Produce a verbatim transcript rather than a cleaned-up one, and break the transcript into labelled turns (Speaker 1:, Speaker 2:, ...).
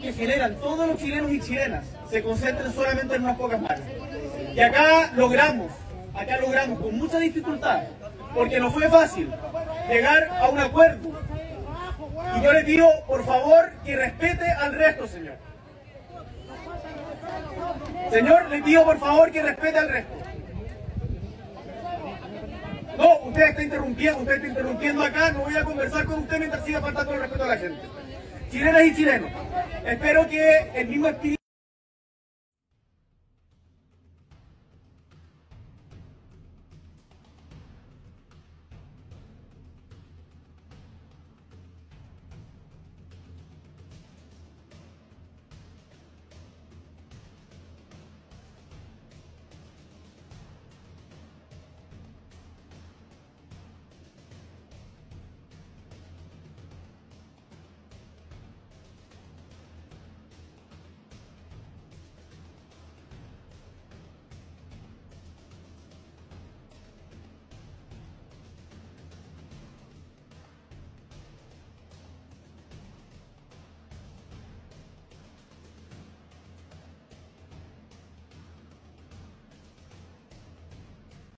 Speaker 1: que generan todos los chilenos y chilenas se concentren solamente en unas pocas manos. Y acá logramos, acá logramos con mucha dificultad, porque no fue fácil llegar a un acuerdo. Y yo le pido, por favor, que respete al resto, señor. Señor, le pido, por favor, que respete al resto. No, usted está interrumpiendo, usted está interrumpiendo acá, no voy a conversar con usted mientras siga faltando el respeto a la gente. Chilenas y chilenos, espero que el mismo espíritu